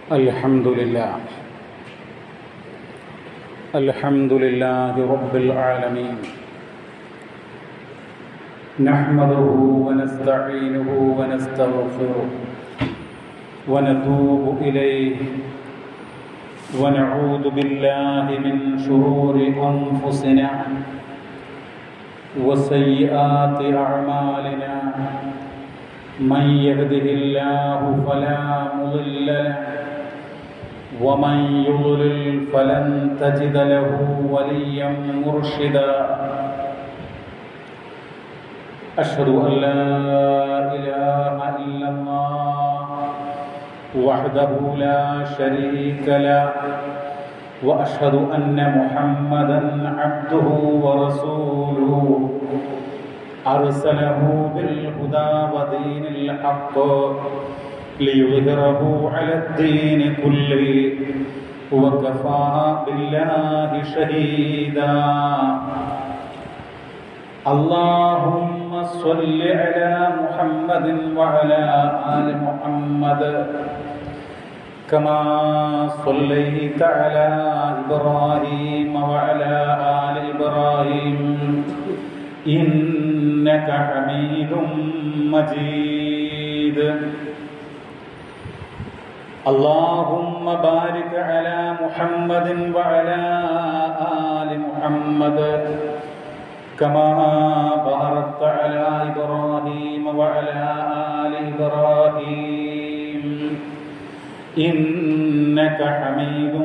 الحمد لله رب العالمين. نحمده ونستعينه ونستغفره ونتوب إليه ونعوذ بالله من شرور أنفسنا وسيئات أعمالنا. من يهده الله فلا مضل له ومن يضلل فلن تجد له وليا مرشدا. أشهد أن لا إله إلا الله وحده لا شريك له وأشهد أن محمدا عبده ورسوله أرسله بالهدى ودين الحق ليظهره على الدين كله وكفى بالله شهيدا. اللهم صل على محمد وعلى آل محمد كما صليت على إبراهيم وعلى آل إبراهيم إنك حميد مجيد. اللهم بارك على محمد وعلى آل محمد كما باركت على إبراهيم وعلى آل إبراهيم إنك حميد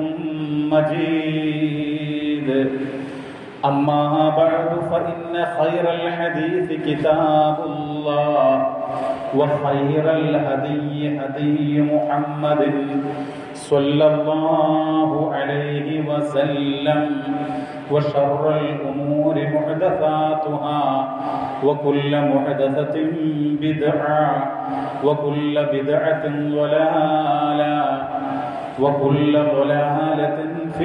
مجيد. أما بعد فإن خير الحديث كتاب الله وخير الهدي هدي محمد صلى الله عليه وسلم وشر الأمور محدثاتها وكل محدثة بدعة وكل بدعة ضلالة وكل ضلالة في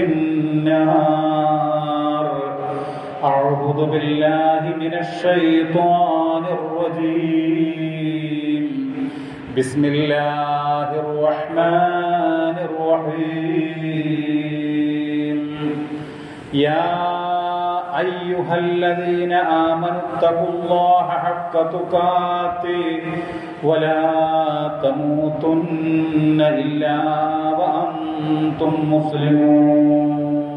النار. أعوذ بالله من الشيطان الرجيم. بسم الله الرحمن الرحيم. يا أيها الذين آمنوا اتقوا الله حق تقاته ولا تموتن إلا وأنتم مسلمون.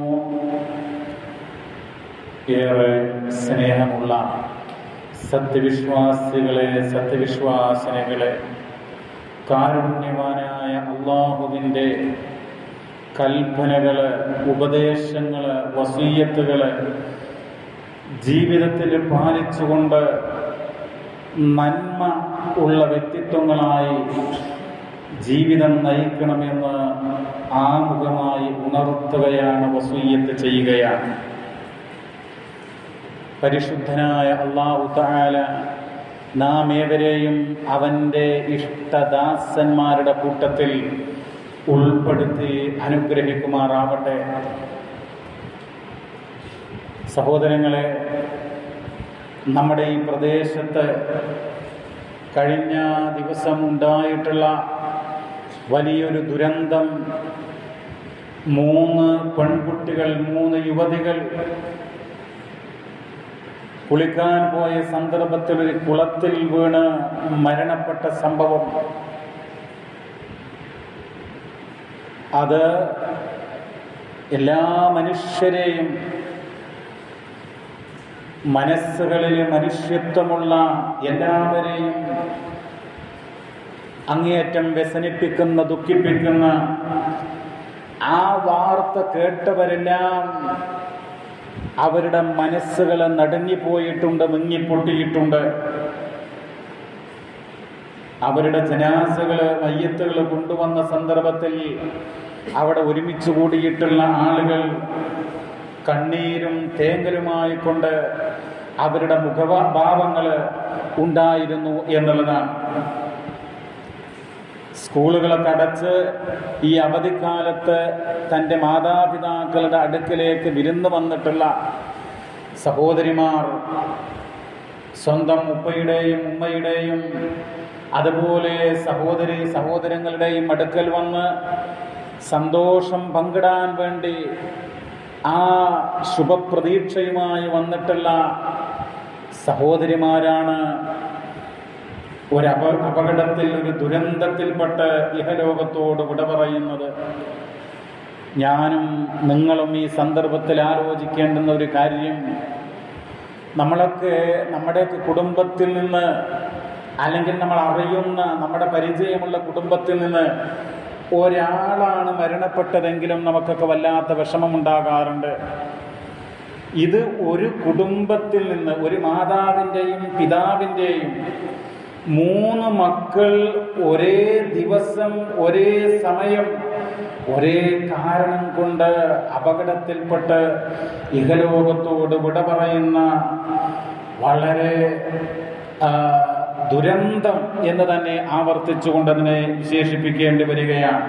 ഏറെ സ്നേഹമുള്ള സത്യവിശ്വാസികളെ, സത്യവിശ്വാസിനികളെ, കാരുണ്യവാനായ അല്ലാഹുവിൻ്റെ കൽപ്പനകള്, ഉപദേശങ്ങള്, വസീയത്തുകള് ജീവിതത്തിൽ പാലിച്ചുകൊണ്ട് നന്മ ഉള്ള വ്യക്തിത്വങ്ങളായി ജീവിതം നയിക്കണമെന്ന് ആമുഖമായി ഉണർത്തുകയാണ്, വസീയത്ത് ചെയ്യുകയാണ്. പരിശുദ്ധനായ അല്ലാഹു തആല നാം ഏവരെയും അവൻ്റെ ഇഷ്ടദാസന്മാരുടെ കൂട്ടത്തിൽ ഉൾപ്പെടുത്തി അനുഗ്രഹിക്കുമാറാവട്ടെ. സഹോദരങ്ങളെ, നമ്മുടെ ഈ പ്രദേശത്ത് കഴിഞ്ഞ ദിവസം ഉണ്ടായിട്ടുള്ള വലിയൊരു ദുരന്തം, 3 പെൺകുട്ടികൾ, 3 യുവതികൾ കുളിക്കാൻ പോയ സന്ദർഭത്തിൽ ഒരു കുളത്തിൽ വീണ് മരണപ്പെട്ട സംഭവം, അത് എല്ലാ മനുഷ്യരെയും, മനസ്സുകളിൽ മനുഷ്യത്വമുള്ള എല്ലാവരെയും അങ്ങേയറ്റം വ്യസനിപ്പിക്കുന്ന, ദുഃഖിപ്പിക്കുന്ന ആ വാർത്ത കേട്ടവരെല്ലാം അവരുടെ മനസ്സുകൾ നടുങ്ങിപ്പോയിട്ടുണ്ട്, മുങ്ങിപ്പൊട്ടിയിട്ടുണ്ട്. അവരുടെ ജനാസകൾ, മയ്യത്തുകൾ കൊണ്ടുവന്ന സന്ദർഭത്തിൽ അവിടെ ഒരുമിച്ച് കൂടിയിട്ടുള്ള ആളുകൾ കണ്ണീരും തേങ്ങലുമായി കൊണ്ട് അവരുടെ മുഖഭാവങ്ങൾ ഉണ്ടായിരുന്നു എന്നുള്ളതാണ്. സ്കൂളുകളൊക്കെ അടച്ച് ഈ അവധിക്കാലത്ത് തൻ്റെ മാതാപിതാക്കളുടെ അടുക്കിലേക്ക് വിരുന്ന് വന്നിട്ടുള്ള സഹോദരിമാർ സ്വന്തം ഉപ്പയുടെയും ഉമ്മയുടെയും അതുപോലെ സഹോദരങ്ങളുടെയും അടുക്കൽ വന്ന് സന്തോഷം പങ്കിടാൻ വേണ്ടി ആ ശുഭപ്രതീക്ഷയുമായി വന്നിട്ടുള്ള സഹോദരിമാരാണ് അപകടത്തിൽ, ഒരു ദുരന്തത്തിൽപ്പെട്ട് ഇഹലോകത്തോട് വിട പറയുന്നത്. ഞാനും നിങ്ങളും ഈ സന്ദർഭത്തിൽ ആലോചിക്കേണ്ടുന്ന ഒരു കാര്യം, നമ്മുടെയൊക്കെ കുടുംബത്തിൽ നിന്ന്, അല്ലെങ്കിൽ നമ്മൾ അറിയുന്ന നമ്മുടെ പരിചയമുള്ള കുടുംബത്തിൽ നിന്ന് ഒരാളാണ് മരണപ്പെട്ടതെങ്കിലും നമുക്കൊക്കെ വല്ലാത്ത വിഷമമുണ്ടാകാറുണ്ട്. ഇത് ഒരു കുടുംബത്തിൽ നിന്ന്, ഒരു മാതാവിൻ്റെയും പിതാവിൻ്റെയും 3 മക്കൾ ഒരേ ദിവസം ഒരേ സമയം ഒരേ കാരണം കൊണ്ട് അപകടത്തിൽപ്പെട്ട് ഇഹലോകത്തോട് വിട പറയുന്ന വളരെ ദുരന്തം എന്ന് തന്നെ ആവർത്തിച്ചുകൊണ്ട് അതിനെ വിശേഷിപ്പിക്കേണ്ടി വരികയാണ്.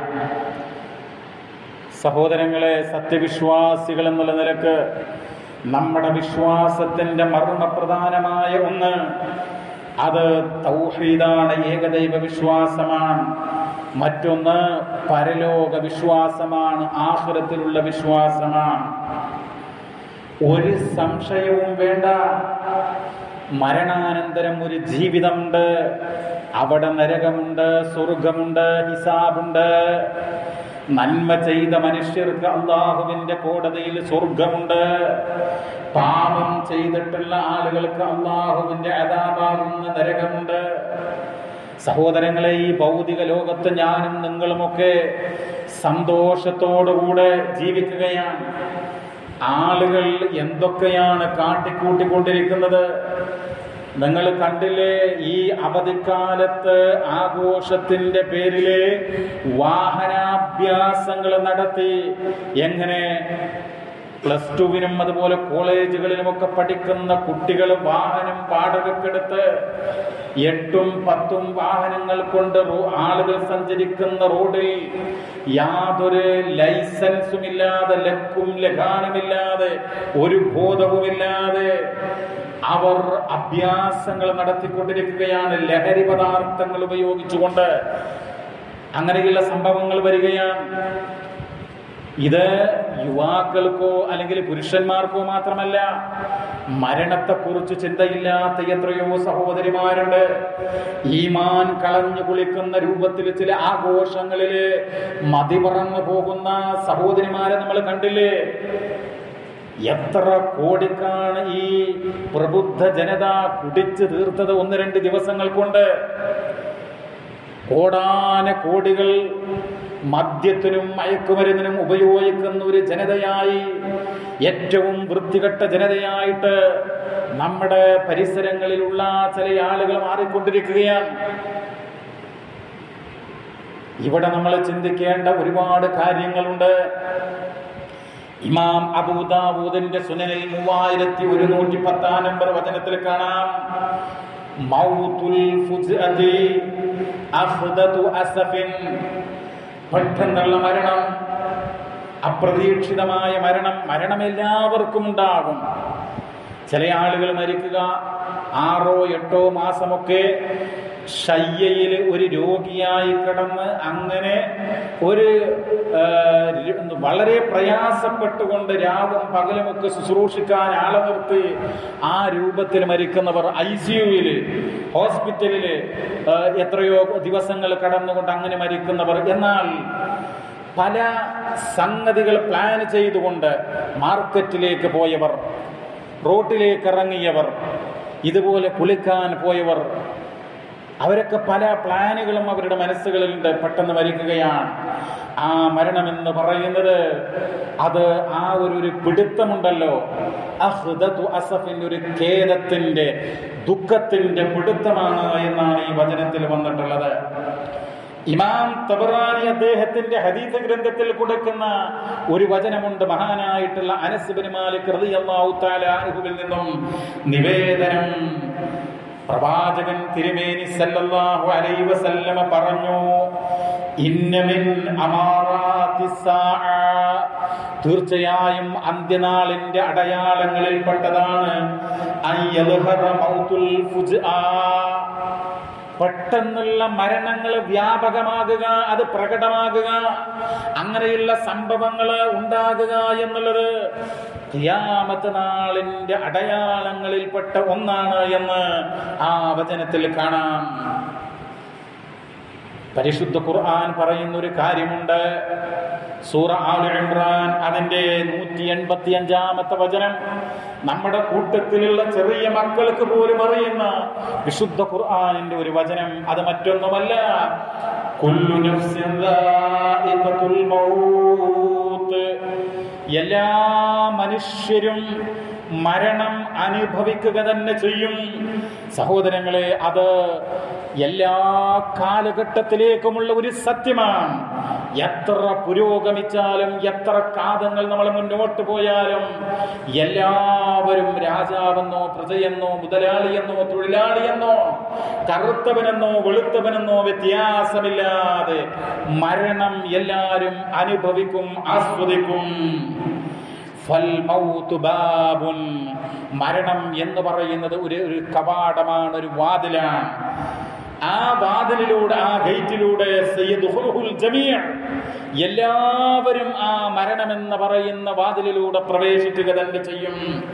സഹോദരങ്ങളെ, സത്യവിശ്വാസികൾ എന്നുള്ള നിലക്ക് നമ്മുടെ വിശ്വാസത്തിൻ്റെ മർമ്മപ്രധാനമായ ഒന്ന് അത് തൗഹീദാണ്, ഏകദൈവ വിശ്വാസമാണ്. മറ്റൊന്ന് പരലോക വിശ്വാസമാണ്, ആഖിറത്തിലുള്ള വിശ്വാസമാണ്. ഒരു സംശയവും വേണ്ട, മരണാനന്തരം ഒരു ജീവിതമുണ്ട്. അവിടെ നരകമുണ്ട്, സ്വർഗമുണ്ട്, ഹിസാബുണ്ട്. നന്മ ചെയ്ത മനുഷ്യർക്ക് അള്ളാഹുവിന്റെ കോടതിയിൽ സ്വർഗമുണ്ട്. പാപം ചെയ്തിട്ടുള്ള ആളുകൾക്ക് അള്ളാഹുവിന്റെ അദാബാകുന്ന നരകമുണ്ട്. സഹോദരങ്ങളെ, ഈ ഭൗതിക ലോകത്ത് ഞാനും നിങ്ങളുമൊക്കെ സന്തോഷത്തോടുകൂടെ ജീവിക്കുകയാണ്. ആളുകൾ എന്തൊക്കെയാണ് കാട്ടിക്കൂട്ടിക്കൊണ്ടിരിക്കുന്നത് നിങ്ങൾ കണ്ടില്ലേ? ഈ അവധിക്കാലത്ത് ആഘോഷത്തിന്റെ പേരില് വാഹനാഭ്യാസങ്ങൾ നടത്തി. എങ്ങനെ? +2-നും അതുപോലെ കോളേജുകളിലുമൊക്കെ പഠിക്കുന്ന കുട്ടികൾ വാഹനം വാടകയ്ക്കെടുത്ത് 8ഉം 10ഉം വാഹനങ്ങൾ കൊണ്ട് ആളുകൾ സഞ്ചരിക്കുന്ന റോഡിൽ യാതൊരു ലൈസൻസുമില്ലാതെ, ലക്കും ലഗാനുമില്ലാതെ, ഒരു ബോധവുമില്ലാതെ അവർ അഭ്യാസങ്ങൾ നടത്തിക്കൊണ്ടിരിക്കുകയാണ്, ലഹരി പദാർത്ഥങ്ങൾ ഉപയോഗിച്ചുകൊണ്ട്. അങ്ങനെയുള്ള സംഭവങ്ങൾ വരികയാണ്. ഇത് യുവാക്കൾക്കോ അല്ലെങ്കിൽ പുരുഷന്മാർക്കോ മാത്രമല്ല, മരണത്തെക്കുറിച്ച് ചിന്തയില്ലാത്ത എത്രയോ സഹോദരിമാരുണ്ട്. ഈമാൻ കളഞ്ഞു കുളിക്കുന്ന രൂപത്തിൽ ചില ആഘോഷങ്ങളില് മതിമറന്നു പോകുന്ന സഹോദരിമാരെ നമ്മൾ കണ്ടില്ലേ? എത്ര കോടിക്കാണ് ഈ പ്രബുദ്ധ ജനത കുടിച്ചു തീർത്തത് 1-2 ദിവസങ്ങൾ കൊണ്ട്. കോടാന കോടികൾ മദ്യത്തിനും മയക്കുമരുന്നിനും ഉപയോഗിക്കുന്ന ഒരു ജനതയായി, ഏറ്റവും വൃത്തികെട്ട ജനതയായിട്ട് നമ്മുടെ പരിസരങ്ങളിലുള്ള ചില ആളുകൾ മാറിക്കൊണ്ടിരിക്കുകയാണ്. ഇവിടെ നമ്മൾ ചിന്തിക്കേണ്ട ഒരുപാട് കാര്യങ്ങളുണ്ട്. ഇമാം അബൂദാവൂദിന്റെ സുനനിൽ 3110 നമ്പർ വചനത്തിൽ കാണാം, മൗതുൽ ഫുജ്അതി അഖ്ദതു അസഫിൻ, പെട്ടെന്നുള്ള മരണം, അപ്രതീക്ഷിതമായ മരണം എല്ലാവർക്കും ഉണ്ടാകും. ചില ആളുകൾ മരിക്കുക 6-8 മാസമൊക്കെ ശയ്യയിൽ ഒരു രോഗിയായി കിടന്ന് അങ്ങനെ ഒരു വളരെ പ്രയാസപ്പെട്ടുകൊണ്ട് രാവും പകലുമൊക്കെ ശുശ്രൂഷിക്കാൻ ആളെ നിർത്തി ആ രൂപത്തിൽ മരിക്കുന്നവർ, ICUവിൽ ഹോസ്പിറ്റലിൽ എത്രയോ ദിവസങ്ങൾ കടന്നുകൊണ്ട് അങ്ങനെ മരിക്കുന്നവർ. എന്നാൽ പല സംഗതികൾ പ്ലാൻ ചെയ്തുകൊണ്ട് മാർക്കറ്റിലേക്ക് പോയവർ, റോട്ടിലേക്ക് ഇറങ്ങിയവർ, ഇതുപോലെ കുളിക്കാൻ പോയവർ, അവരൊക്കെ പല പ്ലാനുകളും അവരുടെ മനസ്സുകളിലുണ്ട്. പെട്ടെന്ന് മരിക്കുകയാണ്. ആ മരണമെന്ന് പറയുന്നത് അത് ആ ഒരു പിടുത്തമുണ്ടല്ലോ, അഖ്ദതു അസഫിന്റെ, ഒരു ഖേദത്തിന്റെ, ദുഃഖത്തിന്റെ പിടുത്തമാണ് എന്നാണ് ഈ വചനത്തിൽ വന്നിട്ടുള്ളത്. ഇമാം തബറാനി അദ്ദേഹത്തിന്റെ ഹദീസ് ഗ്രന്ഥത്തിൽ കൊടുക്കുന്ന ഒരു വചനമുണ്ട്. മഹാനായിട്ടുള്ള അനസ് ഇബ്നു മാലിക് റളിയല്ലാഹു തആല അൻഹുവിൽ നിന്നും നിവേദനം, പ്രവാചകൻ തിരുമേനി സല്ലല്ലാഹു അലൈഹി വസല്ലമ പറഞ്ഞു, ഇന്ന മിൻ അമാറാത്തിസ് സാഅ, തീർച്ചയായും അന്ത്യനാളിന്റെ അടയാളങ്ങളിൽപ്പെട്ടതാണ് അയ്യൽഹറ മൗതുൽ ഫുജ്ആ, പെട്ടെന്നുള്ള മരണങ്ങൾ വ്യാപകമാകുക, അത് പ്രകടമാകുക, അങ്ങനെയുള്ള സംഭവങ്ങൾ ഉണ്ടാകുക എന്നുള്ളത് ഖിയാമത്ത് നാളിന്റെ അടയാളങ്ങളിൽപ്പെട്ട ഒന്നാണ് എന്ന് ആ വചനത്തിൽ കാണാം. പരിശുദ്ധ ഖുർആൻ പറയുന്ന ഒരു കാര്യമുണ്ട്. സൂറ ആൽ ഇംറാൻ അതിന്റെ 185-ാമത്തെ വചനം. നമ്മുടെ കൂട്ടത്തിലുള്ള ചെറിയ മക്കൾക്ക് പോലും അറിയുന്ന വിശുദ്ധ ഖുർആനിന്റെ ഒരു വചനം. അത് മറ്റൊന്നുമല്ല, കുല്ലു നഫ്സിൻ ദാഇഖത്തുൽ മൗത്ത്. എല്ലാ മനുഷ്യരും മരണം അനുഭവിക്കുക തന്നെ ചെയ്യും. സഹോദരങ്ങളെ, അത് എല്ലാ കാലഘട്ടത്തിലേക്കുമുള്ള ഒരു സത്യമാണ്. എത്ര പുരോഗമിച്ചാലും, എത്ര കാലങ്ങൾ നമ്മൾ മുന്നോട്ട് പോയാലും, എല്ലാവരും രാജാവെന്നോ പ്രജയെന്നോ മുതലാളിയെന്നോ തൊഴിലാളിയെന്നോ കറുത്തവനെന്നോ വെളുത്തവനെന്നോ വ്യത്യാസമില്ലാതെ മരണം എല്ലാവരും അനുഭവിക്കും, ആസ്വദിക്കും. മരണം എന്ന് പറയുന്നത് ഒരു കവാടമാണ്, ഒരു വാതിലാണ്. ആ വാതിലിലൂടെ, ആ ഗേറ്റിലൂടെ എല്ലാവരും ആ മരണമെന്ന് പറയുന്ന വാതിലിലൂടെ പ്രവേശിക്കുക തന്നെ ചെയ്യും.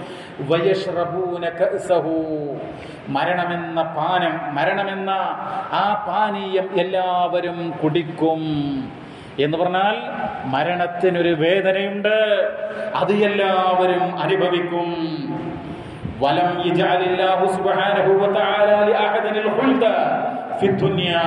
മരണമെന്ന പാനം, മരണമെന്ന ആ പാനീയം എല്ലാവരും കുടിക്കും. എന്ന് പറഞ്ഞാൽ മരണത്തിനൊരു വേദനയുണ്ട്, അത് എല്ലാവരും അനുഭവിക്കും. വലം യജഅലില്ലാഹു സുബ്ഹാനഹു വതആല ലിഅഹദിനിൽ ഖുൽദ ഫിദ്ദുനിയ.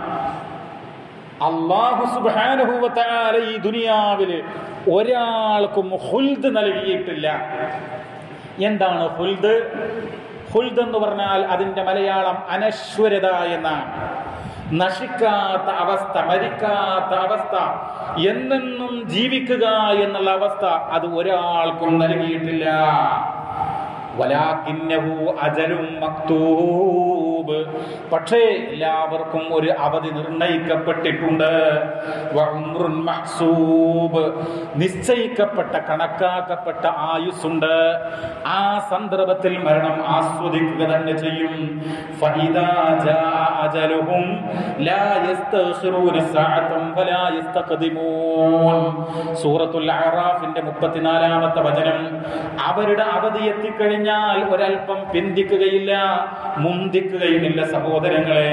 അല്ലാഹു സുബ്ഹാനഹു വതആല ഈ ദുനിയാവിൽ ഒരാൾക്കും ഖുൽദ് നൽകിയിട്ടില്ല. എന്താണ് ഖുൽദ്? ഖുൽദ് എന്ന് പറഞ്ഞാൽ അതിന്റെ മലയാളം അനശ്വരത എന്നാണ്. നശിക്കാത്ത അവസ്ഥ, മരിക്കാത്ത അവസ്ഥ, എന്നെന്നും ജീവിക്കുക എന്നുള്ള അവസ്ഥ അത് ഒരാൾക്കും നൽകിയിട്ടില്ല. വലാകിന്നഹു അജലും മക്തൂബ്. പക്ഷേ എല്ലാവർക്കും ഒരു അവധി നിർണയിക്കപ്പെട്ടിട്ടുണ്ട്. വഉംറുൻ മഹ്സൂബ്. നിശ്ചയിക്കപ്പെട്ട, കണക്കാക്കപ്പെട്ട ആയുസ്സുണ്ട്. ആ സന്ദർഭത്തിൽ മരണം ആസ്വദിക്കുക തന്നെ ചെയ്യും. ഫഇദാ ജാഅ അജലുഹും ലാ യസ്തഖിറൂന സഅതൻ വലാ യസ്തഖദിമൂൻ. സൂറത്തുൽ അഅറാഫിന്റെ 34-ാമത്തെ വചനം. അവരുടെ അവധി എത്തിക്കഴിഞ്ഞാൽ ഒരൽപ്പം പിന്തിക്കുകയില്ല, മുന്തിക്കുകയുമില്ല. സഹോദരങ്ങളെ,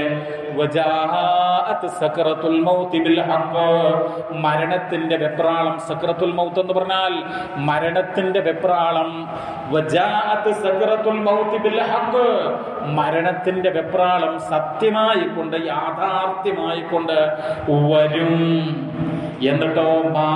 മരണത്തിന്റെ വെപ്രാളം. സക്രത്തുൽ മൗത്ത് എന്ന് പറഞ്ഞാൽ മരണത്തിന്റെ വെപ്രാളം. മരണത്തിന്റെ വെപ്രാളം സത്യമായിക്കൊണ്ട്, യാഥാർത്ഥ്യമായിക്കൊണ്ട് വരും. എന്നിട്ടോ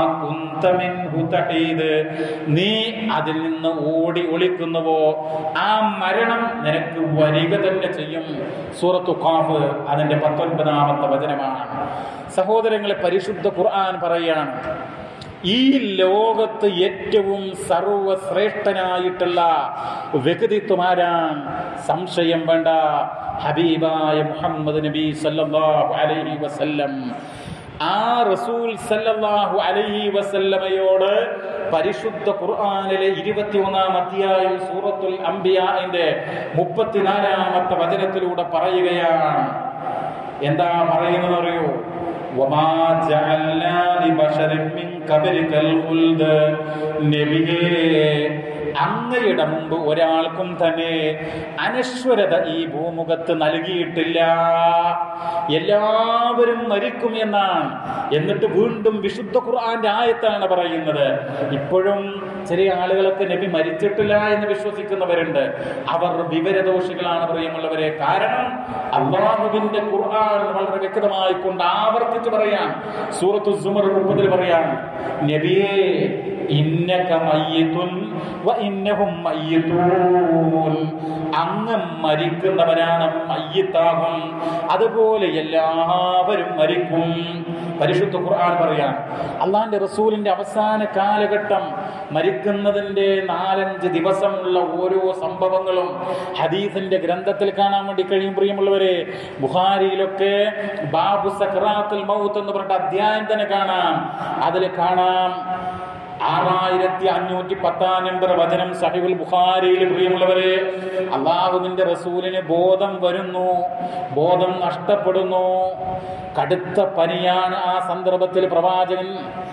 നീ അതിൽ നിന്ന് ഓടി ഒളിക്കുന്നുവോ, ആ മരണം നിനക്ക് വരിക തന്നെ ചെയ്യും. സൂറത്തു ഖാഫ് അതിന്റെ 19-ാമത്തെ വചനമാണ്. സഹോദരങ്ങളെ, പരിശുദ്ധ ഖുർആൻ പറയാണ്, ഈ ലോകത്ത് ഏറ്റവും സർവശ്രേഷ്ഠനായിട്ടുള്ള വ്യക്തിത്വമാരാണ്? സംശയം വേണ്ട, ഹബീബായ മുഹമ്മദ് നബി സല്ലല്ലാഹു അലൈഹി വസല്ലം. ആ റസൂൽ സല്ലല്ലാഹു അലൈഹി വസല്ലമയോട് പരിശുദ്ധ ഖുർആനിലെ 21-ാം അധ്യായം സൂറത്തുൽ അംബിയാഇന്റെ 34-ാമത്തെ വചനത്തിലൂടെ പറയുകയാണ്. എന്താ പറയുന്നത് അറിയോ? വമാ ജഅൽനാ ലിബശരിൻ മിൻ ഖബ്ലികൽ ഖുൽദ്. നബിയേ, അങ്ങയുടെ മുമ്പ് ഒരാൾക്കും തന്നെ അനശ്വരത ഈ ഭൂമുഖത്ത് നൽകിയിട്ടില്ല. എല്ലാവരും മരിക്കും എന്നാണ്. എന്നിട്ട് വീണ്ടും വിശുദ്ധ ഖുർആന്റെ ആയത്താണ് പറയുന്നത്. ഇപ്പോഴും ചെറിയ ആളുകളൊക്കെ നബി മരിച്ചിട്ടില്ല എന്ന് വിശ്വസിക്കുന്നവരുണ്ട്. അവർ വിവരദോഷികളാണ് പ്രിയമുള്ളവരെ. കാരണം അല്ലാഹുവിന്റെ ഖുർആൻ വളരെ വ്യക്തമായി കൊണ്ട് ആവർത്തിച്ച് പറയാം. സൂറത്തു സുമർ 30 പറയാം, നബിയേ ഇന്നക മയ്യിതുൻ വ ഇന്നഹും മയ്യിതൂൻ. അങ്ങ് മരിക്കുന്നവനാണ്, മയ്യിത്താകും, അതുപോലെ എല്ലാവരും മരിക്കും. പരിശുദ്ധ ഖുർആൻ പറയാം, അള്ളാന്റെ റസൂലിന്റെ അവസാന കാലഘട്ടം മരിക്കുന്നതിന്റെ 4-5 ദിവസമുള്ള ഓരോ സംഭവങ്ങളും ഹദീസിന്റെ ഗ്രന്ഥത്തിൽ കാണാൻ വേണ്ടി കഴിയും. പ്രിയമുള്ളവരെ, ബുഖാരിയിലൊക്കെ ബാബു സക്രാത്തുൽ മൗത്ത് എന്ന് പറഞ്ഞ അധ്യായം തന്നെ കാണാം. അതിൽ കാണാം, 6510 നമ്പർ വചനം സഹീഹുൽ ബുഖാരിയിൽ. പ്രിയമുള്ളവരെ, അല്ലാഹുവിന്റെ റസൂലിന് ബോധം വരുന്നു, ബോധം നഷ്ടപ്പെടുന്നു, കടുത്ത പനിയാണ്. ആ സന്ദർഭത്തിൽ പ്രവാചകൻ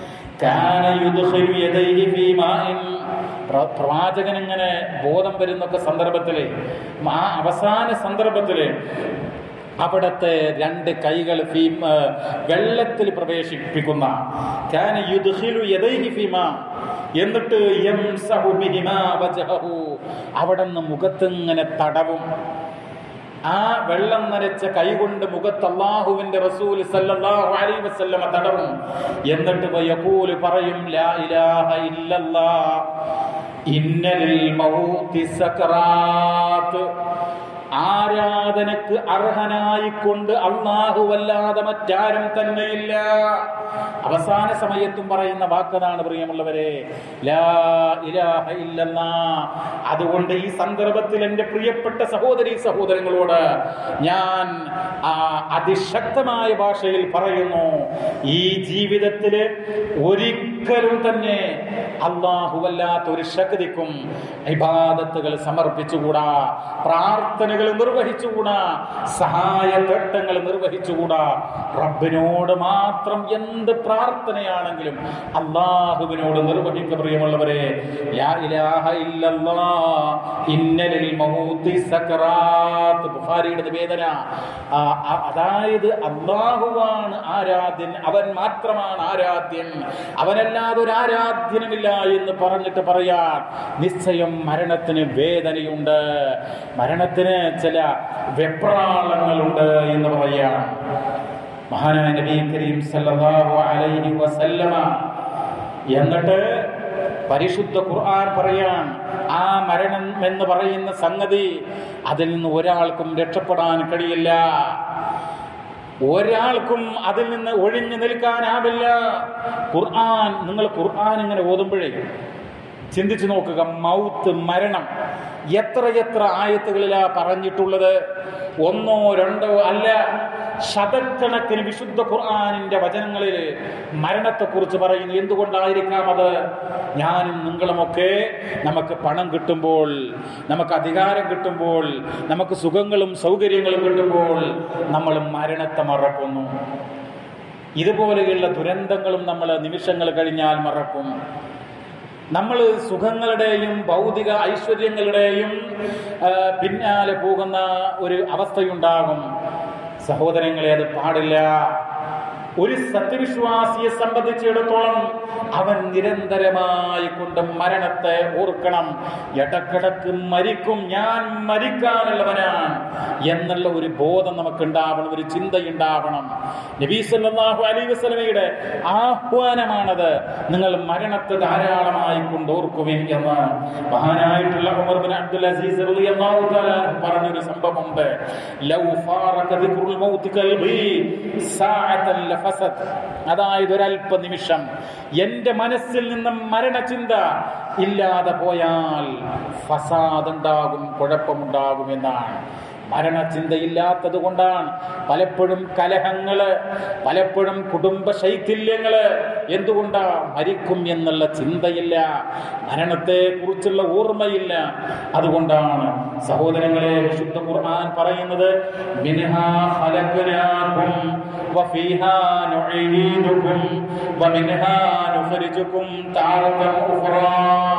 പ്രവാചകൻ ഇങ്ങനെ ബോധം വരുന്നൊക്കെ സന്ദർഭത്തില്, ആ അവസാന സന്ദർഭത്തില് അവിടത്തെ 2 കൈകൾ വെള്ളത്തിൽ പ്രവേശിപ്പിക്കുന്ന, എന്നിട്ട് അവിടുന്ന് മുഖത്തിങ്ങനെ തടവും. ആ വെള്ളം നനച്ച കൈകൊണ്ട് മുഖത്ത് അല്ലാഹുവിന്റെ റസൂൽ സല്ലല്ലാഹു അലൈഹി വസല്ലമ തടവും. എന്നിട്ട് യഖൂൽ പറയും, ലാ ഇലാഹ ഇല്ലല്ലാഹ് ഇന്നലിൽ മൗതി സകറാത്ത്. ആരാധനക്ക് അർഹനായിക്കൊണ്ട് അല്ലാഹുവല്ലാതെ മറ്റാരും തന്നെയില്ല. അവസാന സമയത്തും പറയുന്ന വാക്കതാണ് പ്രിയമുള്ളവരെ, ലാ ഇലാഹ ഇല്ലല്ലാഹ്. അതുകൊണ്ട് ഈ സന്ദർഭത്തിൽ എൻ്റെ പ്രിയപ്പെട്ട സഹോദരീ സഹോദരങ്ങളോട് ഞാൻ അതിശക്തമായ ഭാഷയിൽ പറയുന്നു, ഈ ജീവിതത്തില് ഒരിക്കലും തന്നെ അല്ലാഹുവല്ലാത്ത ഒരു ശക്തിക്കും ഇബാദത്തുകൾ സമർപ്പിച്ചുകൂടാ, പ്രാർത്ഥനകൾ നിർവഹിച്ചുകൂടാ, സഹായഘട്ടങ്ങൾ നിർവഹിച്ചുകൂടാ. റബ്ബിനോട് മാത്രം എന്ത് പ്രാർത്ഥനയാണെങ്കിലും അല്ലാഹുവിനോട് നിർവഹിക്കുക. പ്രിയമുള്ളവരെ, ലാ ഇലാഹ ഇല്ലല്ലാഹ് ഇന്നലിൽ മൗതി സകറാത്ത്. ബുഖാരിയുടെ നിവേദന. അതായത് അല്ലാഹുവാണ് ആരാധ്യൻ, അവൻ മാത്രമാണ് ആരാധ്യൻ, അവനല്ലാതെ ഒരു ആരാധ്യനുമില്ല എന്ന് പറഞ്ഞിട്ട് പറയാൻ, നിശ്ചയം മരണത്തിന് വേദനയുണ്ട്, മരണത്തിന് ചില വെപ്രാളങ്ങളുണ്ട് എന്ന് പറയാം. മഹാനായ നബി കരീം സല്ലല്ലാഹു അലൈഹി വസല്ലമ എന്നിട്ട് പരിശുദ്ധ ഖുർആൻ പറയാൻ, ആ മരണം എന്ന് പറയുന്ന സംഗതി അതിൽ നിന്ന് ഒരാൾക്കും രക്ഷപ്പെടാൻ കഴിയില്ല, ഒരാൾക്കും അതിൽ നിന്ന് ഒഴിഞ്ഞു നിൽക്കാനാവില്ല. ഖുർആൻ, നിങ്ങൾ ഖുർആൻ ഇങ്ങനെ ഓതുമ്പോഴേ ചിന്തിച്ചു നോക്കുക, മൗത്ത്, മരണം എത്ര ആയത്തുകളിലാ പറഞ്ഞിട്ടുള്ളത്? 1 2 അല്ല, ശതക്കണക്കിന് വിശുദ്ധ ഖുർആനിന്റെ വചനങ്ങളിൽ മരണത്തെക്കുറിച്ച് പറയുന്നു. എന്തുകൊണ്ടായിരിക്കാം അത്? ഞാനും നിങ്ങളുമൊക്കെ നമുക്ക് പണം കിട്ടുമ്പോൾ, നമുക്ക് അധികാരം കിട്ടുമ്പോൾ, നമുക്ക് സുഖങ്ങളും സൗകര്യങ്ങളും കിട്ടുമ്പോൾ നമ്മൾ മരണത്തെ മറക്കുന്നു. ഇതുപോലെയുള്ള ദുരന്തങ്ങളും നമ്മൾ നിമിഷങ്ങൾ കഴിഞ്ഞാൽ മറക്കും. നമ്മൾ സുഖങ്ങളുടെയും ഭൗതിക ഐശ്വര്യങ്ങളുടെയും പിന്നാലെ പോകുന്ന ഒരു അവസ്ഥയുണ്ടാകും. സഹോദരങ്ങളെ, അത് പാടില്ല. ഒരു സത്യവിശ്വാസിയെ സംബന്ധിച്ചിടത്തോളം അവൻ നിരന്തരമായി കൊണ്ട് മരണത്തെ ഓർക്കണം. ഇടക്കിടക്ക് മരിക്കും, ഞാൻ മരിക്കാനുള്ളവനാണ് എന്നുള്ള ഒരു ബോധം നമുക്കുണ്ടാവണം, ഒരു ചിന്തയുണ്ടാവണം. നബി സല്ലല്ലാഹു അലൈഹി വസല്ലമയുടെ ആഹ്വാനമാണത്, നിങ്ങൾ മരണത്തെ ധാരാളമായി കൊണ്ട് ഓർക്കുവിൻ എന്ന്. മഹാനായിട്ടുള്ള ഉമർ ബിൻ അബ്ദുൽ അസീസ് റളിയല്ലാഹു തആല പറഞ്ഞൊരു സംഭവമുണ്ട്. ലൗ ഫാറക ദിക്റുൽ മൗതി ഖൽബി സഅതൻ ലഫസത്. അതായത് ഒരല്പ നിമിഷം എന്റെ മനസ്സിൽ നിന്ന് മരണചിന്ത ഇല്ലാതെ പോയാൽ ഫസാദ് ഉണ്ടാകും, കുഴപ്പമുണ്ടാകും എന്നാണ്. മരണചിന്തയില്ലാത്തത് കൊണ്ടാണ് പലപ്പോഴും കലഹങ്ങള്, പലപ്പോഴും കുടുംബ ശൈഥില്യങ്ങള്. എന്തുകൊണ്ടാ? മരിക്കും എന്നുള്ള ചിന്തയില്ല, മരണത്തെ കുറിച്ചുള്ള ഓർമ്മയില്ല. അതുകൊണ്ടാണ് സഹോദരങ്ങളെ, വിശുദ്ധ ഖുർആൻ പറയുന്നത്, മിൻഹാ ഖലഖനാകും വഫീഹാ നുഈദുകും വമിൻഹാ നുഖ്രിജുകും താറതൻ ഉഖ്റാ.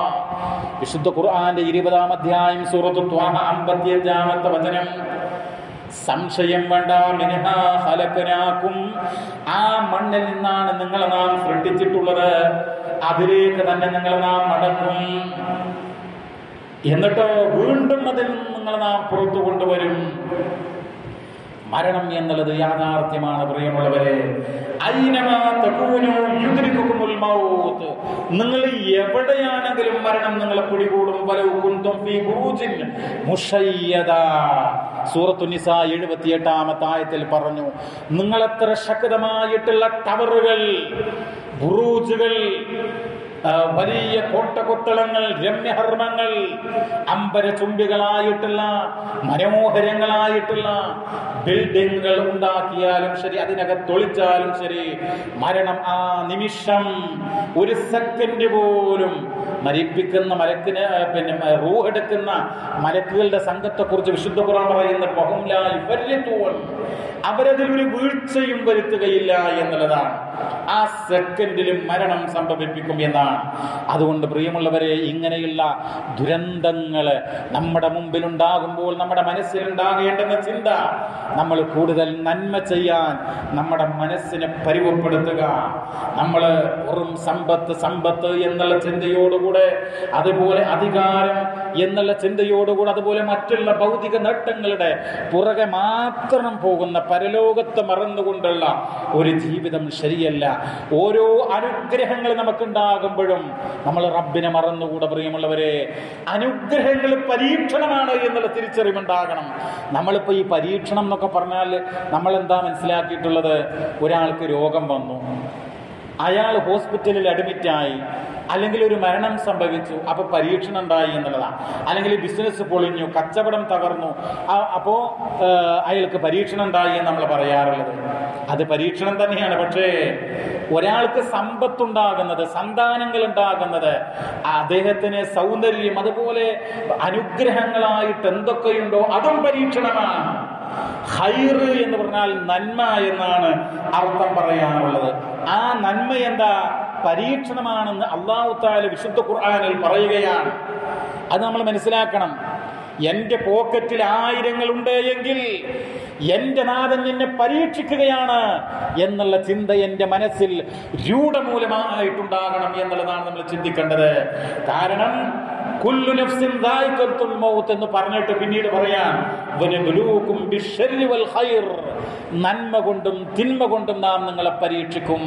വിശുദ്ധ ഖുർആന്റെ 20-ാം അധ്യായം സൂറത്തു ത്വാഹ 55-ാമത്തെ വചനം. സംശയം വേണ്ട, മിൻഹാ ഖലഖനാകും, ആ മണ്ണിൽ നിന്നാണ് നിങ്ങളെ നാം സൃഷ്ടിച്ചിട്ടുള്ളത്, അതിലേക്ക് തന്നെ നിങ്ങളെ നാം മടക്കും, എന്നിട്ടോ വീണ്ടും അതിൽ നിന്ന് നിങ്ങളെ നാം പുറത്തു കൊണ്ടുവരും. മരണം എന്നുള്ളത് യാഥാർത്ഥ്യമാണ് പ്രിയമുള്ളവരെ. ഐനമാ തകൂനു യുദ്രികുകുമുൽ മൗത്ത്. നിങ്ങൾ എവിടെയാണെങ്കിലും മരണം നിങ്ങളെ പിടികൂടും. വലൗ കുൻതും ഫീ ബുറൂജിൻ മുശയ്യദ. സൂറത്തു നിസാ 78-ാമത്തെ ആയത്തിൽ പറഞ്ഞു, നിങ്ങൾ എത്ര ശക്തമായിട്ടുള്ള ടവറുകൾ, ബുറൂജുകൾ, വലിയ കോട്ടകൊത്തളങ്ങൾ, രമ്യഹർമ്മങ്ങൾ, അമ്പരചുംബികളായിട്ടുള്ള മനോഹരങ്ങളായിട്ടുള്ള ബിൽഡിങ്ങുകൾ ഉണ്ടാക്കിയാലും ശരി, അതിനകത്തൊളിച്ചാലും ശരി, മരണം ആ നിമിഷം ഒരു സെക്കൻഡ് പോലും മരിപ്പിക്കുന്ന മലക്കിന് റൂഹെടുക്കുന്ന മലക്കുകളുടെ സംഘത്തെക്കുറിച്ച് വിശുദ്ധ ഖുർആൻ പറയുന്നത് അവരതിലൊരു വീഴ്ചയും വരുത്തുകയില്ല എന്നുള്ളതാണ്. ആ സെക്കൻഡിലും മരണം സംഭവിപ്പിക്കും എന്നാണ്. അതുകൊണ്ട് പ്രിയമുള്ളവരെ, ഇങ്ങനെയുള്ള ദുരന്തങ്ങൾ നമ്മുടെ മുമ്പിലുണ്ടാകുമ്പോൾ നമ്മുടെ മനസ്സിലുണ്ടാകേണ്ടെന്ന ചിന്ത, നമ്മൾ കൂടുതൽ നന്മ ചെയ്യാൻ നമ്മുടെ മനസ്സിനെ പരുവപ്പെടുത്തുക. നമ്മൾ വെറും സമ്പത്ത് എന്നുള്ള ചിന്തയോടുകൂടെ, അതുപോലെ അധികാരം എന്നുള്ള ചിന്തയോടുകൂടെ, അതുപോലെ മറ്റുള്ള ഭൗതിക നേട്ടങ്ങളുടെ പുറകെ മാത്രം പോകുന്ന, പരലോകത്തെ മറന്നുകൊണ്ടുള്ള ഒരു ജീവിതം ശരിയല്ല. ഓരോ അനുഗ്രഹങ്ങൾ നമുക്കുണ്ടാകുമ്പോഴും നമ്മൾ റബ്ബിനെ മറന്നുകൂടെ. പ്രിയമുള്ളവരെ, അനുഗ്രഹങ്ങൾ പരീക്ഷണമാണ് എന്നുള്ള തിരിച്ചറിവുണ്ടാകണം. നമ്മളിപ്പോൾ ഈ പരീക്ഷണം എന്നൊക്കെ പറഞ്ഞാൽ നമ്മൾ എന്താ മനസ്സിലാക്കിയിട്ടുള്ളത്? ഒരാൾക്ക് രോഗം വന്നു, അയാൾ ഹോസ്പിറ്റലിൽ അഡ്മിറ്റായി, അല്ലെങ്കിൽ ഒരു മരണം സംഭവിച്ചു, അപ്പൊ പരീക്ഷണം ഉണ്ടായി എന്നുള്ളതാണ്. അല്ലെങ്കിൽ ബിസിനസ് പൊളിഞ്ഞു, കച്ചവടം തകർന്നു, അപ്പോൾ അയാൾക്ക് പരീക്ഷണം ഉണ്ടായി എന്ന് നമ്മൾ പറയാറുള്ളത്. അത് പരീക്ഷണം തന്നെയാണ്. പക്ഷേ ഒരാൾക്ക് സമ്പത്തുണ്ടാകുന്നത്, സന്താനങ്ങൾ ഉണ്ടാകുന്നത്, അദ്ദേഹത്തിന് സൗന്ദര്യം, അതുപോലെ അനുഗ്രഹങ്ങളായിട്ട് എന്തൊക്കെയുണ്ടോ അതും പരീക്ഷണമാണ്. ഖൈർ എന്ന് പറഞ്ഞാൽ നന്മ എന്നാണ് അർത്ഥം പറയാറുള്ളത്. ആ നന്മ എന്താ? പരീക്ഷണമാണെന്ന് അല്ലാഹു തആല വിശുദ്ധ ഖുർആനിൽ പറയുകയാണ്. അത് നമ്മൾ മനസ്സിലാക്കണം. എൻ്റെ പോക്കറ്റിൽ 1000 ഉണ്ട് എങ്കിൽ എൻ്റെ നാഥൻ എന്നെ പരീക്ഷിക്കുകയാണ് എന്നുള്ള ചിന്ത എൻ്റെ മനസ്സിൽ രൂഢമൂലമായിട്ടുണ്ടാകണം എന്നുള്ളതാണ് നമ്മൾ ചിന്തിക്കേണ്ടത്. കാരണം കുല്ലു നഫ്സിൻ ദായിഖത്തുൽ മൗത്ത് എന്ന് പറഞ്ഞിട്ട് പിന്നീട് പറയാം, വനബ്ലൂകും ബിശ്ശർരി വൽ ഖൈർ, നന്മ കൊണ്ടും തിന്മ കൊണ്ടും നാം നിങ്ങളെ പരീക്ഷിക്കും.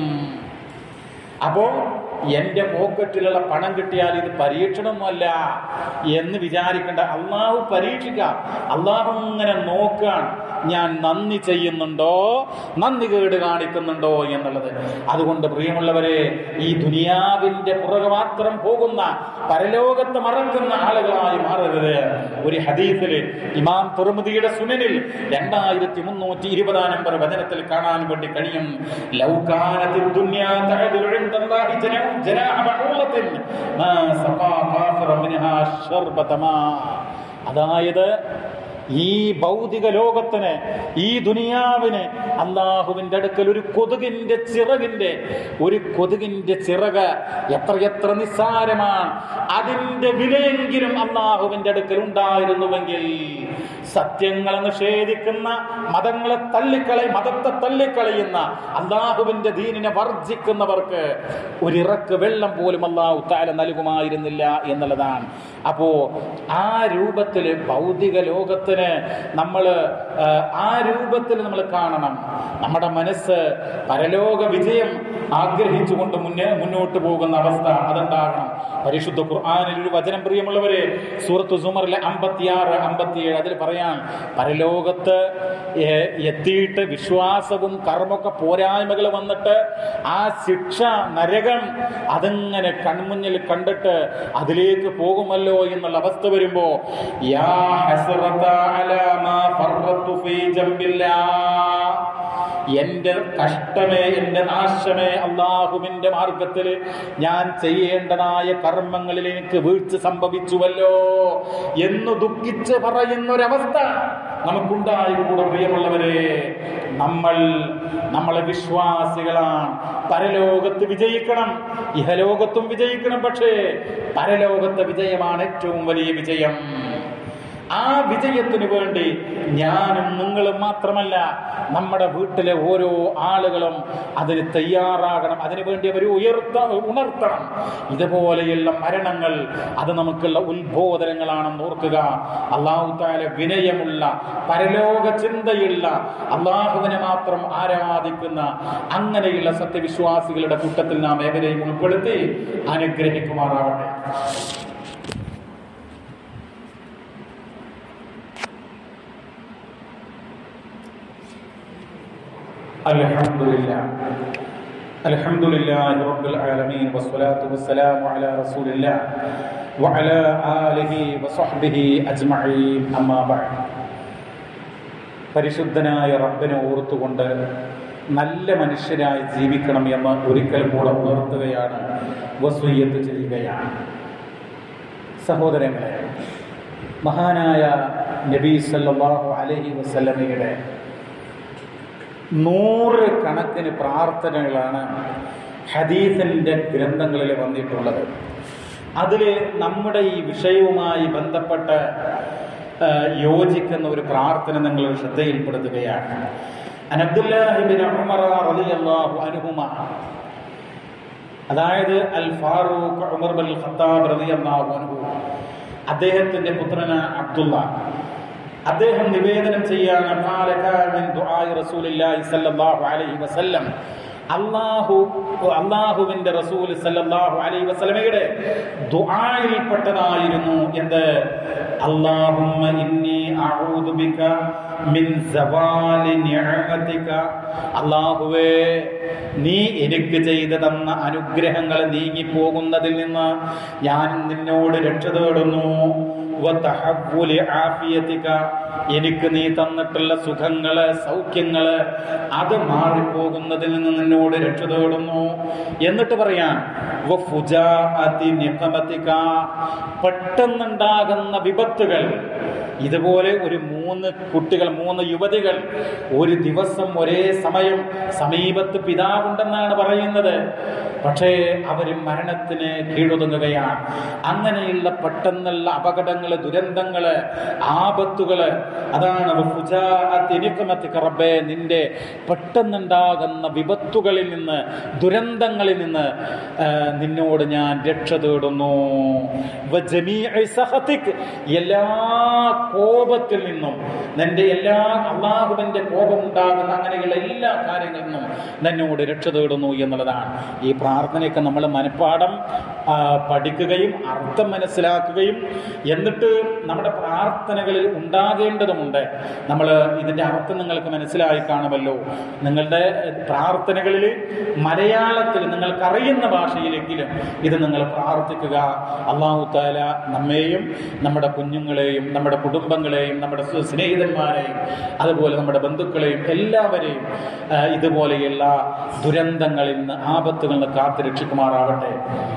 അപ്പോ എൻ്റെ പോക്കറ്റിലുള്ള പണം കിട്ടിയാൽ ഇത് പരീക്ഷണമൊന്നുമല്ല എന്ന് വിചാരിക്കേണ്ട. അള്ളാഹു പരീക്ഷിക്കാം. അള്ളാഹു ഇങ്ങനെ നോക്കാൻ ഞാൻ നന്ദി ചെയ്യുന്നുണ്ടോ, നന്ദി കേട് കാണിക്കുന്നുണ്ടോ എന്നുള്ളത്. അതുകൊണ്ട് പ്രിയമുള്ളവരെ, ഈ ദുനിയാവിന്റെ പുറകെ മാത്രം പോകുന്ന, പരലോകത്ത് മറക്കുന്ന ആളുകളായി മാറരുത്. ഒരു ഹദീസിൽ ഇമാം തുർമുദിയുടെ സുനനിൽ 2320 നമ്പർ വചനത്തിൽ കാണാൻ വേണ്ടി കഴിയും, ലൗ കാനത്തിദ് ദുനിയാ തഅദിലു ഇൻദല്ലാഹി ജനാഹ ബഊലത്തിൻ മാ സഖാ കാഫിറ മിൻഹാ ശർബത മാ. അതായത് ഈ ഭൗതിക ലോകത്തിന്, ഈ ദുനിയാവിന് അള്ളാഹുവിന്റെ അടുക്കൽ ഒരു കൊതുകിന്റെ ചിറക് എത്രയെത്ര നിസ്സാരമാണ്. അതിന്റെ വിലയെങ്കിലും അള്ളാഹുവിന്റെ അടുക്കൽ ഉണ്ടായിരുന്നുവെങ്കിൽ സത്യങ്ങളെ നിഷേധിക്കുന്ന, മതത്തെ തള്ളിക്കളയുന്ന, അള്ളാഹുവിന്റെ ദീനിനെ വർജിക്കുന്നവർക്ക് ഒരിറക്ക് വെള്ളം പോലും അള്ളാഹു തആല നൽകുമായിരുന്നില്ല എന്നുള്ളതാണ്. അപ്പോ ആ രൂപത്തിൽ ഭൗതിക ലോകത്തിന് നമ്മൾ കാണണം. നമ്മുടെ മനസ്സ് പരലോക വിജയം ആഗ്രഹിച്ചുകൊണ്ട് മുന്നോട്ട് പോകുന്ന അവസ്ഥ അതുണ്ടാകണം. പരിശുദ്ധ ഖുർആനിൽ ഒരു വചനം, പ്രിയമുള്ളവരെ, സൂറത്ത് സുമറിലെ 56-57 അതിൽ പറയാൻ, പരലോകത്ത് എത്തിയിട്ട് വിശ്വാസവും കർമ്മൊക്കെ പോരായ്മകൾ വന്നിട്ട് ആ ശിക്ഷ, നരകം അതിങ്ങനെ കൺമുന്നിൽ കണ്ടിട്ട് അതിലേക്ക് പോകുമല്ലോ എന്നുള്ള അവസ്ഥ വരുമ്പോ, യാ ഹസ്റത അലാ മാ ഫറത്തു ഫീ ജംബില്ലാഹ്, എന്റെ കഷ്ടമേ, എന്റെ നാശമേ, അള്ളാഹുവിന്റെ മാർഗത്തിൽ ഞാൻ ചെയ്യേണ്ടതായ കർമ്മങ്ങളിൽ എനിക്ക് വീഴ്ച സംഭവിച്ചുവല്ലോ എന്ന് ദുഃഖിച്ച് പറയുന്നൊരവസ്ഥ നമുക്കുണ്ടായിക്കൂടെ. പ്രിയമുള്ളവരെ, നമ്മളെ വിശ്വാസികളാണ്. പരലോകത്ത് വിജയിക്കണം, ഇഹലോകത്തും വിജയിക്കണം. പക്ഷേ പരലോകത്തെ വിജയമാണ് ഏറ്റവും വലിയ വിജയം. ആ വിജയത്തിന് വേണ്ടി ഞാനും നിങ്ങളും മാത്രമല്ല, നമ്മുടെ വീട്ടിലെ ഓരോ ആളുകളും അതിന് തയ്യാറാകണം. അതിനുവേണ്ടി അവർ ഉണർത്തണം. ഇതുപോലെയുള്ള മരണങ്ങൾ അത് നമുക്കുള്ള ഉത്ബോധനങ്ങളാണെന്ന് ഓർക്കുക. അല്ലാഹു തആല വിനയമുള്ള, പരലോക ചിന്തയുള്ള, അള്ളാഹുവിനെ മാത്രം ആരാധിക്കുന്ന അങ്ങനെയുള്ള സത്യവിശ്വാസികളുടെ കൂട്ടത്തിൽ നാം ഏവരെയും ഉൾപ്പെടുത്തി അനുഗ്രഹിക്കുമാറാവട്ടെ. അൽഹംദുലില്ലാഹ് അൽഹംദുലില്ലാഹി റബ്ബിൽ ആലമീൻ വസ്സലാത്തു വസ്സലാമു അലാ റസൂലില്ലാഹ് വഅലാ ആലിഹി വസഹ്ബിഹി അജ്മഈൻ അമ്മാ ബഅദ്. പരിശുദ്ധനായ റബ്ബിനെ ഓർത്തുകൊണ്ട് നല്ല മനുഷ്യരായി ജീവിക്കണം എന്ന് ഒരിക്കൽ കൂടെ ഉണർത്തുകയാണ്, വസിയ്യത്ത് ചെയ്യുകയാണ്. സഹോദരങ്ങളെ, മഹാനായ നബി സല്ലല്ലാഹു അലൈഹി വസല്ലമയുടെ 100 കണക്കിന് പ്രാർത്ഥനകളാണ് ഹദീസിൻ്റെ ഗ്രന്ഥങ്ങളിൽ വന്നിട്ടുള്ളത്. അതിൽ നമ്മുടെ ഈ വിഷയവുമായി ബന്ധപ്പെട്ട് യോജിക്കുന്ന ഒരു പ്രാർത്ഥന നിങ്ങൾ ശ്രദ്ധയിൽപ്പെടുത്തുകയാണ്. അബ്ദുല്ലാഹി ഇബ്നു ഉമർ റളിയല്ലാഹു അൻഹുമ, അതായത് al Farooq Umar bin Khattab റളിയല്ലാഹു അൻഹു, അദ്ദേഹത്തിന്റെ പുത്രൻ അബ്ദുള്ള, അദ്ദേഹം നിവേദനം ചെയ്യാണ്, അള്ളാഹുവിന്റെ റസൂൽ സല്ലല്ലാഹു അലൈഹി വസല്ലമയുടെ ദുആയിൽപ്പെട്ടതായിരുന്നു എന്ത്? അല്ലാഹുമ്മ ഇന്നി അഊദു ബിക മിൻ സവാലി നിഅമതിക. അല്ലാഹുവേ, നീ എനിക്ക് ചെയ്തു തന്ന അനുഗ്രഹങ്ങൾ നീങ്ങിപ്പോകുന്നതിൽ നിന്ന് ഞാൻ നിന്നോട് രക്ഷ തേടുന്നു. വതഹവ്വുലി ആഫിയതിക, എനിക്ക് നീ തന്നിട്ടുള്ള സുഖങ്ങള് സൗഖ്യങ്ങള് അത് മാറിപ്പോകുന്നതിൽ നിന്ന് നിന്നോട് രക്ഷ തേടുന്നു. എന്നിട്ട് പറയാം, വഫുജാഅതി നിഖമതിക, പെട്ടെന്നുണ്ടാകുന്ന വിപത്തുകൾ. ഇതുപോലെ ഒരു 3 കുട്ടികൾ, 3 യുവതികൾ ഒരു ദിവസം ഒരേ സമയം സമീപത്ത് പിതാവുണ്ടെന്നാണ് പറയുന്നത്. പക്ഷേ അവർ മരണത്തിന് കീഴൊതുങ്ങുകയാണ്. അങ്ങനെയുള്ള പെട്ടെന്നുള്ള അപകടങ്ങള്, ദുരന്തങ്ങള്, ആപത്തുകള്, അതാണ് റബ്ബേ, നിന്റെ പെട്ടെന്നുണ്ടാകുന്ന വിപത്തുകളിൽ നിന്ന്, ദുരന്തങ്ങളിൽ നിന്ന് നിന്നോട് ഞാൻ രക്ഷ തേടുന്നു. എല്ലാ കോപത്തിൽ നിന്നും, നിന്റെ എല്ലാ അള്ളാഹുവിന്റെ കോപം ഉണ്ടാകുന്ന അങ്ങനെയുള്ള എല്ലാ കാര്യങ്ങളിൽ നിന്നും നിന്നോട് രക്ഷ തേടുന്നു എന്നുള്ളതാണ്. ഈ പ്രാർത്ഥനയൊക്കെ നമ്മൾ മനഃപ്പാഠം പഠിക്കുകയും അർത്ഥം മനസ്സിലാക്കുകയും എന്നിട്ട് നമ്മുടെ പ്രാർത്ഥനകളിൽ ഉണ്ടാകേണ്ടതുമുണ്ട്. നമ്മൾ ഇതിൻ്റെ അർത്ഥം നിങ്ങൾക്ക് മനസ്സിലായി കാണുമല്ലോ. നിങ്ങളുടെ പ്രാർത്ഥനകളിൽ മലയാളത്തിൽ നിങ്ങൾക്കറിയുന്ന ഭാഷയിലെങ്കിലും ഇത് നിങ്ങൾ പ്രാർത്ഥിക്കുക. അല്ലാഹു തആല നമ്മെയും നമ്മുടെ കുഞ്ഞുങ്ങളെയും നമ്മുടെ കുടുംബങ്ങളെയും നമ്മുടെ സ്നേഹിതന്മാരെയും അതുപോലെ നമ്മുടെ ബന്ധുക്കളെയും എല്ലാവരെയും ഇതുപോലെയുള്ള ദുരന്തങ്ങളിൽ നിന്ന്, ആപത്തുകളിൽ നിന്ന് കാത്തു രക്ഷിക്കുമാറാവട്ടെ.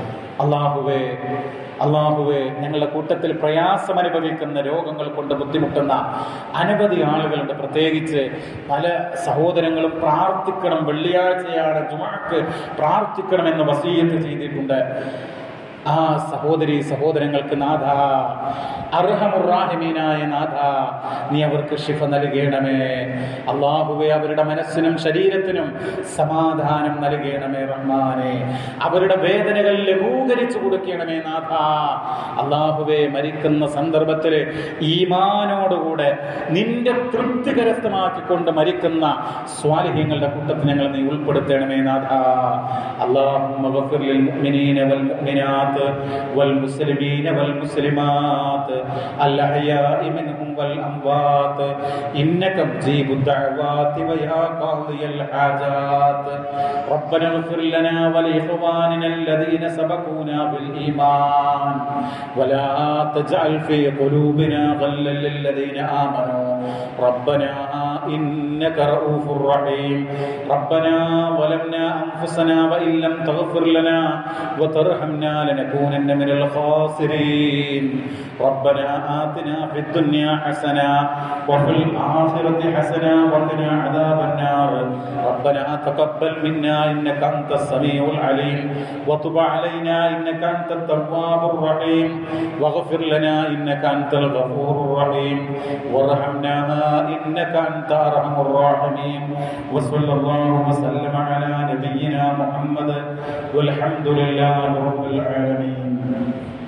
അള്ളാഹുവേ, ഞങ്ങളുടെ കൂട്ടത്തിൽ പ്രയാസം അനുഭവിക്കുന്ന, രോഗങ്ങൾ കൊണ്ട് ബുദ്ധിമുട്ടുന്ന അനവധി ആളുകളുണ്ട്. പ്രത്യേകിച്ച് പല സഹോദരങ്ങളും പ്രാർത്ഥിക്കണം, വെള്ളിയാഴ്ചയാണ്, ജുമുഅക്ക് പ്രാർത്ഥിക്കണമെന്ന് വസിയ്യത്ത് ചെയ്തിട്ടുണ്ട്. ആ സഹോദരങ്ങൾക്ക് നാഥ, അർഹമുർറാഹിമീനായ നാഥ, നീ അവർക്ക് ശിഫ നൽകണമേ. അല്ലാഹുവേ, അവരുടെ മനസ്സിനും ശരീരത്തിനും സമാധാനം നൽകണമേ റഹ്മാനെ. അവരുടെ വേദനകൾ ലഘൂകരിച്ചു കൊടുക്കണമേ നാഥ. അല്ലാഹുവേ, മരിക്കുന്ന സന്ദർഭത്തിൽ ഈമാനോടുകൂടെ നിന്റെ തൃപ്തി കരസ്ഥമാക്കിക്കൊണ്ട് മരിക്കുന്ന സ്വാലിഹ്യങ്ങളുടെ കൂട്ടത്തിൽ ഞങ്ങൾ നീ ഉൾപ്പെടുത്തണമേ നാഥ. അല്ലാഹുമ്മ ഗഫിർ ലിൽ മുഅ്മിനീന വൽ മുഅ്മിനാത്ത് والمسلمين والمسلمات الأحياء منهم والأموات إنك مجيب الدعوات ويا قاضي الحاجات. ربنا اغفر لنا ولإخواننا الذين سبقونا بالإيمان ولا تجعل في قلوبنا غلا للذين آمنوا ربنا إنك رؤوف رحيم. ربنا ظلمنا أنفسنا وإن لم تغفر لنا وترحمنا لنكونن من الخاسرين. ربنا آتنا في الدنيا حسنة وفي الآخرة حسنة وقنا عذاب النار. ربنا تقبل منا إنك أنت السميع العليم وتب علينا إنك أنت التواب الرحيم واغفر لنا إنك أنت الغفور الرحيم وارحمنا إنك أنت أرحم الراحمين. وصلى الله وسلم على نبينا محمد والحمد لله رب العالمين.